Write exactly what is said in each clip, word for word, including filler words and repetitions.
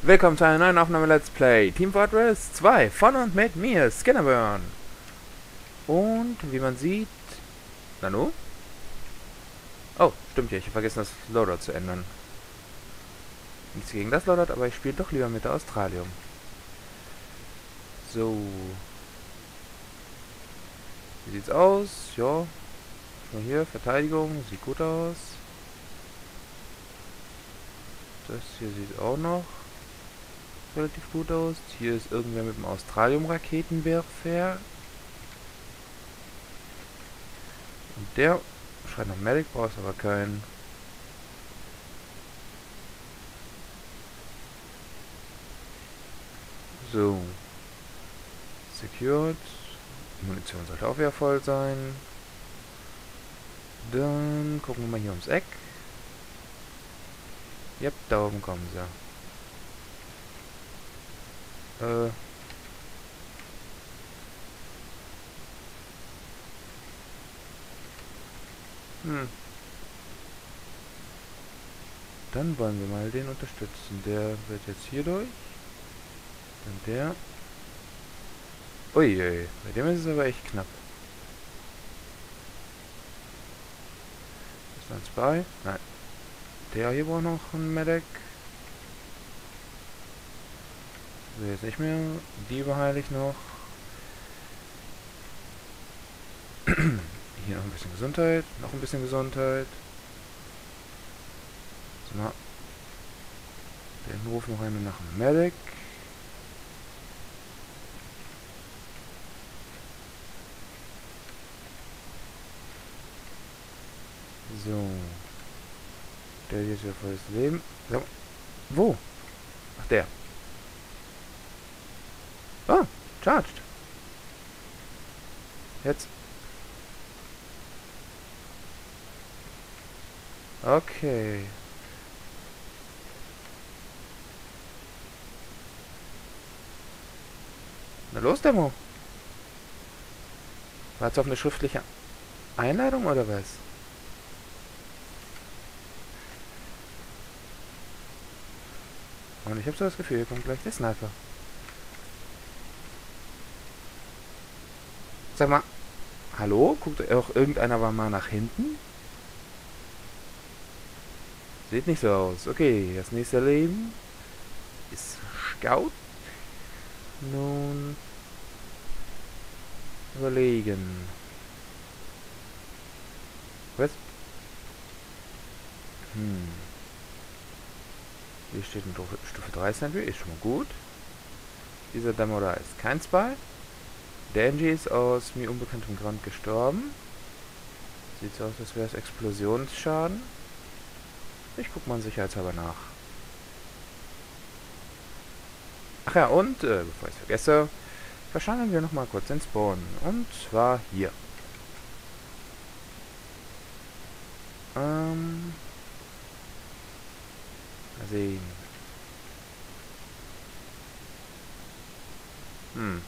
Willkommen zu einer neuen Aufnahme Let's Play Team Fortress zwei von und mit mir, Skinnerburn. Und wie man sieht... Nanu? Oh, stimmt ja, ich habe vergessen das Loadout zu ändern. Nichts gegen das Loadout, aber ich spiele doch lieber mit der Australium. So. Wie sieht's aus? Ja. Mal hier, Verteidigung, sieht gut aus. Das hier sieht auch noch relativ gut aus. Hier ist irgendwer mit dem Australium-Raketenwerfer. Und der schreit nach Medic, brauchst aber keinen. So. Secured. Munition sollte auch wieder voll sein. Dann gucken wir mal hier ums Eck. Yep, da oben kommen sie. Äh. Hm. Dann wollen wir mal den unterstützen. Der wird jetzt hier durch. Dann der. Uiui, bei dem ist es aber echt knapp. Ist dann zwei? Nein. Der hier braucht noch einen Medic. So, jetzt nicht mehr. Die beheile ich noch. Hier noch ein bisschen Gesundheit. Noch ein bisschen Gesundheit. So, mal. Den ruft noch einmal nach einem Medic. So. Der hier ist ja volles Leben. So. Wo? Ach, der. Ah, charged. Jetzt. Okay. Na los, Demo. Wartest du auf eine schriftliche Einladung oder was? Und ich habe so das Gefühl, hier kommt gleich der Sniper. Sag mal, hallo? Guckt auch irgendeiner mal nach hinten? Sieht nicht so aus. Okay, das nächste Leben ist Scout. Nun überlegen. Was? Hm. Hier steht eine Stufe drei Sentry, ist schon mal gut. Dieser Demo da ist kein Spy. Der N G ist aus mir unbekanntem Grund gestorben. Sieht so aus, als wäre es Explosionsschaden. Ich guck mal sicherheitshalber nach. Ach ja, und, äh, bevor ich es vergesse, verschandeln wir nochmal kurz den Spawn. Und zwar hier. Ähm. Mal sehen. Hm.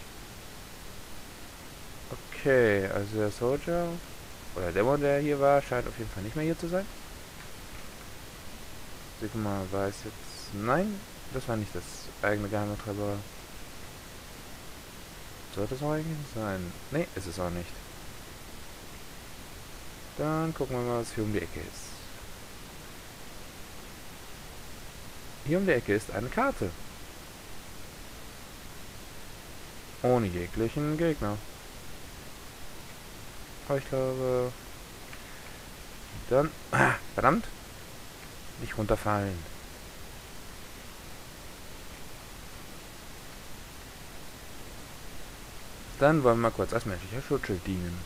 Okay, also der Soldier, oder der Demo, der hier war, scheint auf jeden Fall nicht mehr hier zu sein. Sigma weiß jetzt... Nein, das war nicht das eigene Geheimtreiber. Sollte es auch eigentlich sein? Ne, ist es auch nicht. Dann gucken wir mal, was hier um die Ecke ist. Hier um die Ecke ist eine Karte. Ohne jeglichen Gegner. Aber ich glaube... Dann... Ah, verdammt! Nicht runterfallen. Dann wollen wir mal kurz als menschlicher Schutzschild dienen.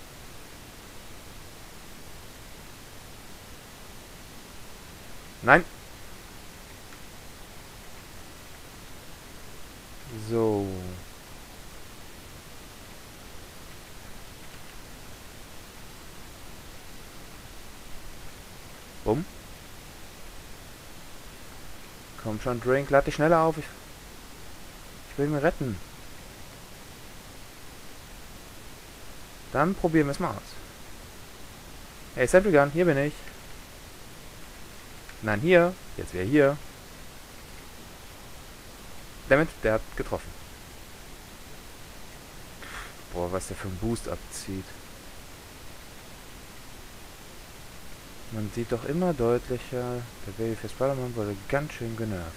Nein! So. Bumm. Komm schon, Drink, lad dich schneller auf. Ich, ich will ihn retten. Dann probieren wir es mal aus. Hey, Sentry Gun, hier bin ich. Nein, hier. Jetzt wäre hier. Damit, der hat getroffen. Boah, was der für einen Boost abzieht. Man sieht doch immer deutlicher, der Babyface Spider-Man wurde ganz schön genervt.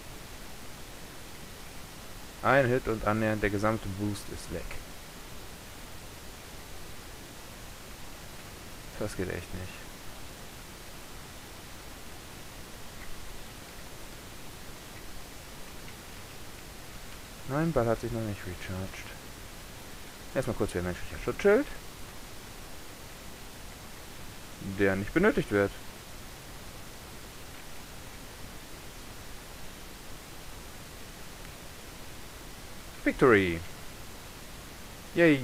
Ein Hit und annähernd der gesamte Boost ist weg. Das geht echt nicht. Nein, Ball hat sich noch nicht recharged. Erstmal kurz für ein menschlicher Schutzschild, der nicht benötigt wird. Victory! Yay!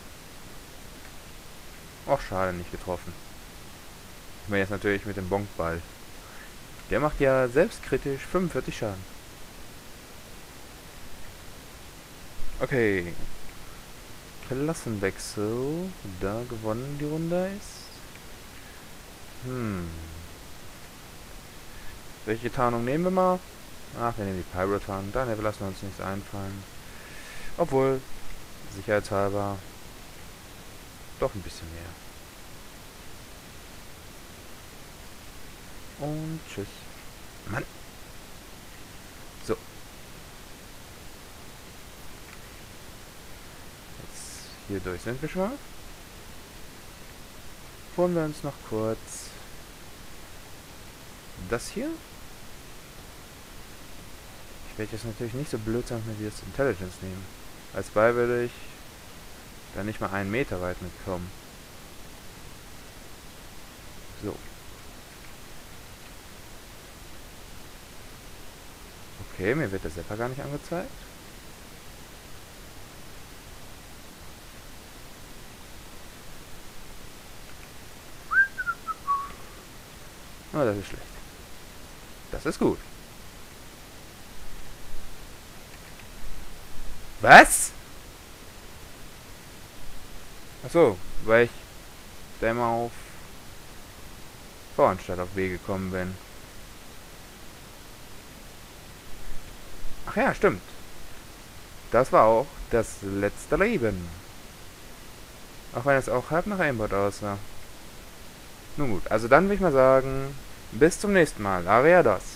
Och, schade, nicht getroffen. Ich meine jetzt natürlich mit dem Bonkball. Der macht ja selbstkritisch fünfundvierzig Schaden. Okay. Klassenwechsel. Da gewonnen die Runde ist. Hm. Welche Tarnung nehmen wir mal? Ach, wir nehmen die Pyro-Tarnung. Da lassen wir uns nichts einfallen. Obwohl, sicherheitshalber, doch ein bisschen mehr. Und tschüss. Mann. So. Jetzt hier durch sind wir schon mal. Holen wir uns noch kurz das hier. Ich werde jetzt natürlich nicht so blöd sein, wenn wir jetzt Intelligence nehmen. Als Ball würde ich da nicht mal einen Meter weit mitkommen. So. Okay, mir wird der Zepper gar nicht angezeigt. Oh, das ist schlecht. Das ist gut. Was? Achso, weil ich da immer auf V anstatt auf W gekommen bin. Ach ja, stimmt. Das war auch das letzte Leben. Auch wenn es auch halb nach Aimbot aussah. Nun gut, also dann würde ich mal sagen, bis zum nächsten Mal. Ariados.